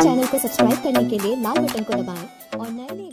channel को subscribe करने के लिए लाल बटन को दबाएं और नए